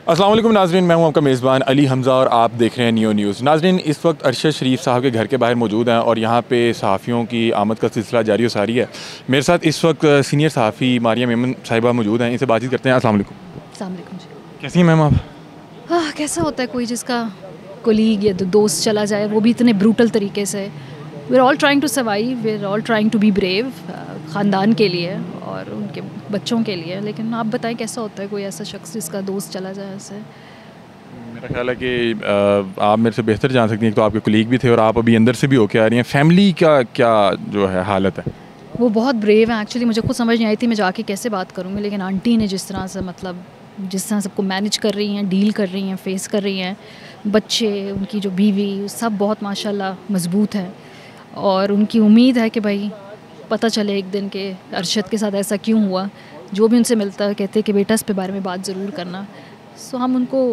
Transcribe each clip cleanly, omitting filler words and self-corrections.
अस्सलाम वालेकुम नाज़रीन, मैं हूं आपका मेज़बान अली हमज़ा और आप देख रहे हैं नियो न्यूज़। नाज़रीन, इस वक्त अरशद शरीफ साहब के घर के बाहर मौजूद हैं और यहाँ पे सहाफ़ियों की आमद का सिलसिला जारी व सारी है। मेरे साथ इस वक्त सीनियर सहाफ़ी मारिया मेमन साहिबा मौजूद हैं, इनसे बातचीत करते हैं। अस्सलाम वालेकुम। अस्सलाम वालेकुम जी। कैसी हैं मैम आप? कैसा होता है कोई जिसका कोलीग या दोस्त चला जाए, वो भी इतने ब्रूटल तरीके से। We are all trying to survive, we are all trying to be brave, ख़ानदान के लिए और उनके बच्चों के लिए। लेकिन आप बताएं कैसा होता है कोई ऐसा शख्स जिसका दोस्त चला जाए ऐसे? मेरा ख्याल है कि आप मेरे से बेहतर जान सकती हैं, तो आपके कोलीग भी थे और आप अभी अंदर से भी होके आ रही हैं। फैमिली का क्या जो है हालत है? वो बहुत ब्रेव हैं एक्चुअली। मुझे खुद समझ नहीं आई थी मैं जाके कैसे बात करूँगी, लेकिन आंटी ने जिस तरह से जिस तरह सबको मैनेज कर रही हैं, डील कर रही हैं, फेस कर रही हैं, बच्चे, उनकी जो बीवी, सब बहुत माशाल्लाह मज़बूत है। और उनकी उम्मीद है कि भाई पता चले एक दिन के अरशद के साथ ऐसा क्यों हुआ। जो भी उनसे मिलता है कहते हैं कि बेटा इस पे बारे में बात ज़रूर करना। सो हम उनको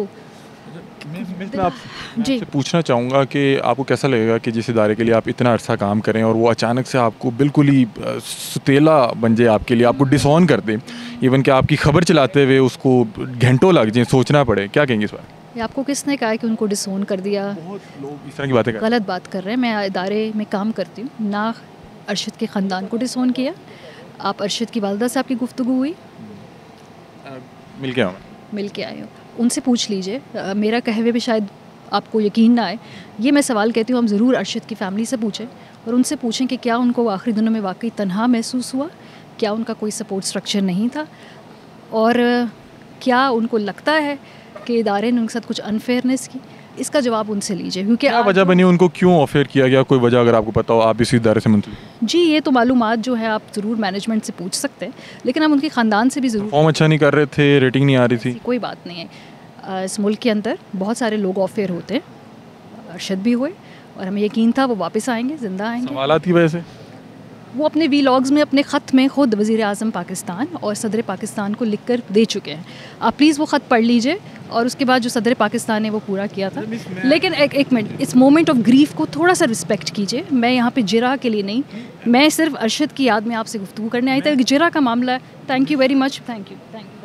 मैं आपसे पूछना चाहूँगा कि आपको कैसा लगेगा कि जिस इदारे के लिए आप इतना अरसा काम करें और वो अचानक से आपको बिल्कुल ही सुतेला बन जाए आपके लिए, आपको डिसऑन कर दे, इवन कि आपकी खबर चलाते हुए उसको घंटों लग जाए, सोचना पड़े, क्या कहेंगे इस बार? आपको किसने कहा कि उनको डिसोन कर दिया? बहुत लोग इस तरह की बातें गलत बात कर रहे हैं। मैं इदारे में काम करती हूँ, ना अरशद के ख़ानदान को डिसोन किया। आप अरशद की वालदा से आपकी गुफ्तगू हुई? मिल के मिल के आए हो, उनसे पूछ लीजिए। मेरा कहे हुए भी शायद आपको यकीन ना आए। ये मैं सवाल कहती हूँ, हम ज़रूर अरशद की फ़ैमिली से पूछें और उनसे पूछें कि क्या उनको आखिरी दिनों में वाकई तन्हा महसूस हुआ, क्या उनका कोई सपोर्ट स्ट्रक्चर नहीं था, और क्या उनको लगता है कि इदारे ने उनके साथ कुछ अनफेयरनेस की। इसका जवाब उनसे लीजिए, क्योंकि क्या वजह बनी, उनको क्यों ऑफर किया गया, कोई वजह अगर आपको पता हो, आप इसी इदारे से मुंसलिक? जी, ये तो मालूमात जो है आप ज़रूर मैनेजमेंट से पूछ सकते हैं, लेकिन हम उनके ख़ानदान से भी ज़रूर। फॉर्म अच्छा नहीं कर रहे थे, रेटिंग नहीं आ रही थी? कोई बात नहीं है। इस मुल्क के अंदर बहुत सारे लोग ऑफेयर होते हैं, अरशद भी हुए और हमें यकीन था वो वापस आएंगे, ज़िंदा आएंगे। सवालात की वजह से वो अपने वीलॉग्स में, अपने ख़त में खुद वज़ीर आज़म पाकिस्तान और सदर पाकिस्तान को लिख कर दे चुके हैं। आप प्लीज़ वो ख़त पढ़ लीजिए और उसके बाद जो सदर पाकिस्तान ने वो पूरा किया था। लेकिन एक मिनट, इस मोमेंट ऑफ ग्रीफ को थोड़ा सा रिस्पेक्ट कीजिए। मैं यहाँ पे जिरा के लिए नहीं, मैं सिर्फ अरशद की याद में आपसे गुफ्तगू करने आई थी। जिरा का मामला है। Thank you very much. Thank you.